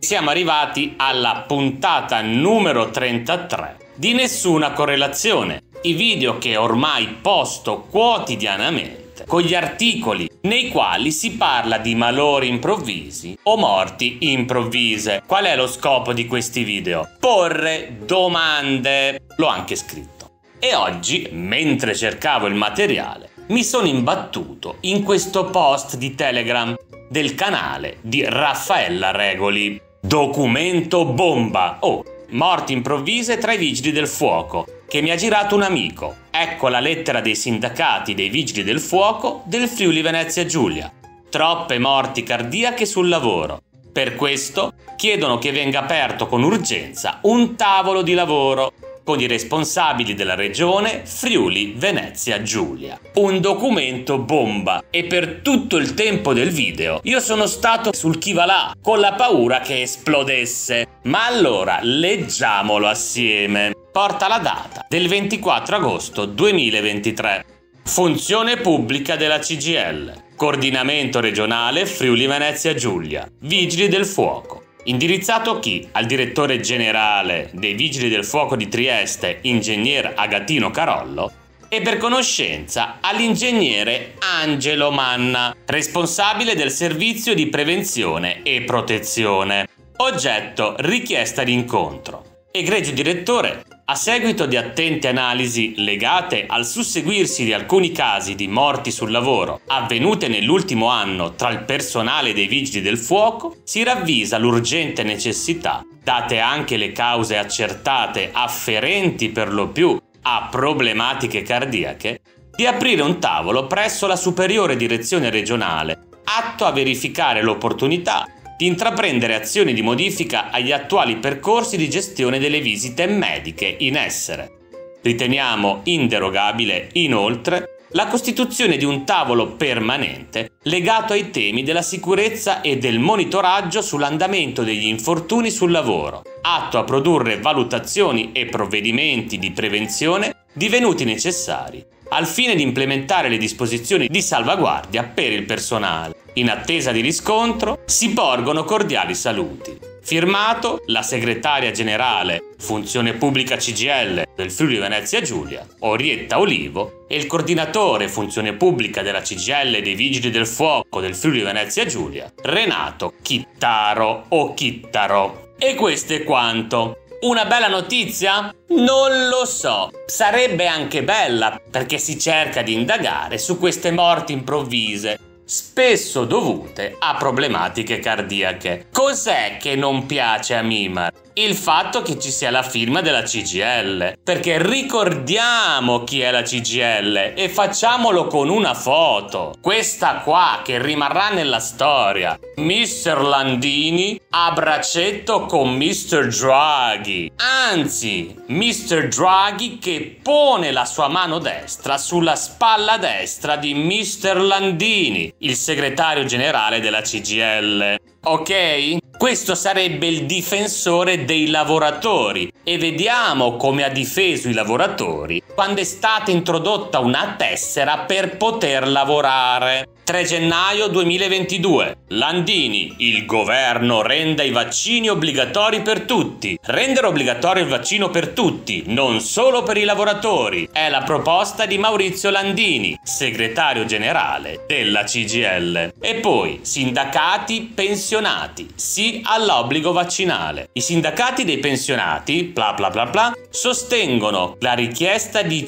siamo arrivati alla puntata numero 33 di Nessuna Correlazione, i video che ormai posto quotidianamente con gli articoli nei quali si parla di malori improvvisi o morti improvvise. Qual è lo scopo di questi video? Porre domande. L'ho anche scritto. E oggi, mentre cercavo il materiale, mi sono imbattuto in questo post di Telegram del canale di Raffaella Regoli. Documento bomba. Morti improvvise tra i vigili del fuoco, che mi ha girato un amico. Ecco la lettera dei sindacati dei vigili del fuoco del Friuli Venezia Giulia. Troppe morti cardiache sul lavoro. Per questo chiedono che venga aperto con urgenza un tavolo di lavoro con i responsabili della regione Friuli Venezia Giulia. Un documento bomba, e per tutto il tempo del video io sono stato sul chi va là, con la paura che esplodesse. Ma allora leggiamolo assieme. Porta la data del 24 agosto 2023. Funzione pubblica della CGIL. Coordinamento regionale Friuli Venezia Giulia. Vigili del fuoco. Indirizzato a chi? Al direttore generale dei Vigili del Fuoco di Trieste, ingegner Agatino Carollo, e per conoscenza all'ingegnere Angelo Manna, responsabile del servizio di prevenzione e protezione. Oggetto: richiesta di incontro. Egregio direttore, a seguito di attente analisi legate al susseguirsi di alcuni casi di morti sul lavoro avvenute nell'ultimo anno tra il personale dei Vigili del Fuoco, si ravvisa l'urgente necessità, date anche le cause accertate afferenti per lo più a problematiche cardiache, di aprire un tavolo presso la superiore direzione regionale, atto a verificare l'opportunità di intraprendere azioni di modifica agli attuali percorsi di gestione delle visite mediche in essere. Riteniamo inderogabile, inoltre, la costituzione di un tavolo permanente legato ai temi della sicurezza e del monitoraggio sull'andamento degli infortuni sul lavoro, atto a produrre valutazioni e provvedimenti di prevenzione divenuti necessari, al fine di implementare le disposizioni di salvaguardia per il personale. In attesa di riscontro, si porgono cordiali saluti. Firmato la segretaria generale Funzione Pubblica CGIL del Friuli Venezia Giulia, Orietta Olivo, e il coordinatore Funzione Pubblica della CGIL dei Vigili del Fuoco del Friuli Venezia Giulia, Renato Chittaro o Chittaro. E questo è quanto. Una bella notizia? Non lo so. Sarebbe anche bella, perché si cerca di indagare su queste morti improvvise, spesso dovute a problematiche cardiache. Cos'è che non piace a Mimar? Il fatto che ci sia la firma della CGIL, perché ricordiamo chi è la CGIL e facciamolo con una foto. Questa qua che rimarrà nella storia. Mr. Landini a braccetto con Mr. Draghi. Anzi, Mr. Draghi che pone la sua mano destra sulla spalla destra di Mr. Landini, il segretario generale della CGIL. Ok? Questo sarebbe il difensore dei lavoratori, e vediamo come ha difeso i lavoratori quando è stata introdotta una tessera per poter lavorare. 3 gennaio 2022. Landini: il governo renda i vaccini obbligatori per tutti. Rendere obbligatorio il vaccino per tutti, non solo per i lavoratori, è la proposta di Maurizio Landini, segretario generale della CGIL. E poi sindacati pensionati: sì all'obbligo vaccinale. I sindacati dei pensionati, bla bla bla bla, sostengono la richiesta di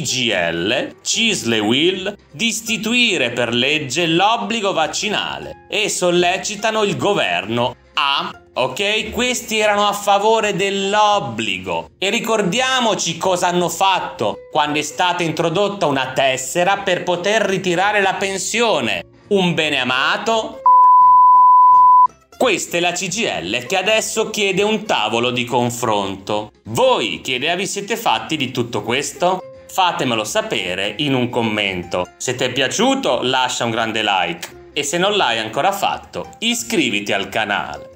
CGIL, CISL-UIL, di istituire per legge l'obbligo vaccinale e sollecitano il governo a... Ok? Questi erano a favore dell'obbligo. E ricordiamoci cosa hanno fatto quando è stata introdotta una tessera per poter ritirare la pensione. Un beneamato... Questa è la CGIL che adesso chiede un tavolo di confronto. Voi che idea vi siete fatti di tutto questo? Fatemelo sapere in un commento. Se ti è piaciuto lascia un grande like e se non l'hai ancora fatto iscriviti al canale.